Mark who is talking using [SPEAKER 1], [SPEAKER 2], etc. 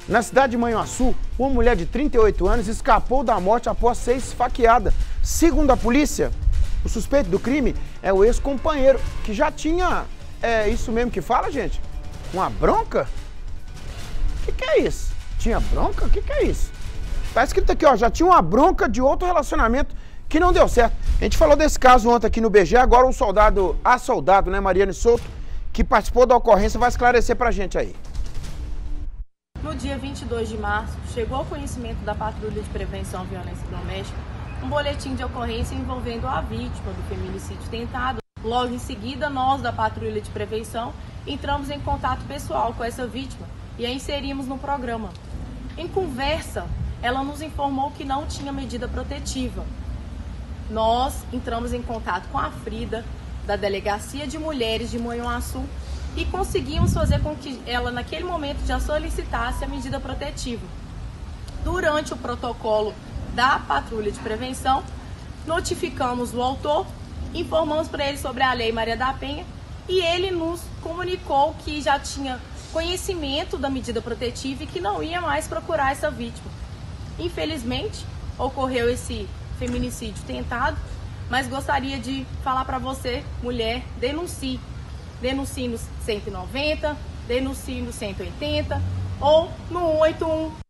[SPEAKER 1] Na cidade de Manhuaçu, uma mulher de 38 anos escapou da morte após ser esfaqueada. Segundo a polícia, o suspeito do crime é o ex-companheiro, que já tinha, isso mesmo que fala, gente? Uma bronca? O que é isso? Tinha bronca? O que é isso? Tá escrito aqui, ó, já tinha uma bronca de outro relacionamento que não deu certo. A gente falou desse caso ontem aqui no BG, agora o soldado, né, Mariane Souto, que participou da ocorrência, vai esclarecer pra gente aí.
[SPEAKER 2] No dia 22 de março, chegou ao conhecimento da Patrulha de Prevenção à Violência Doméstica um boletim de ocorrência envolvendo a vítima do feminicídio tentado. Logo em seguida, nós da Patrulha de Prevenção entramos em contato pessoal com essa vítima e a inserimos no programa. Em conversa, ela nos informou que não tinha medida protetiva. Nós entramos em contato com a Frida, da Delegacia de Mulheres de Manhuaçu, e conseguimos fazer com que ela, naquele momento, já solicitasse a medida protetiva. Durante o protocolo da Patrulha de Prevenção, notificamos o autor, informamos para ele sobre a Lei Maria da Penha e ele nos comunicou que já tinha conhecimento da medida protetiva e que não ia mais procurar essa vítima. Infelizmente, ocorreu esse feminicídio tentado, mas gostaria de falar para você, mulher, denuncie. Denuncie no 190, denuncie no 180 ou no 181.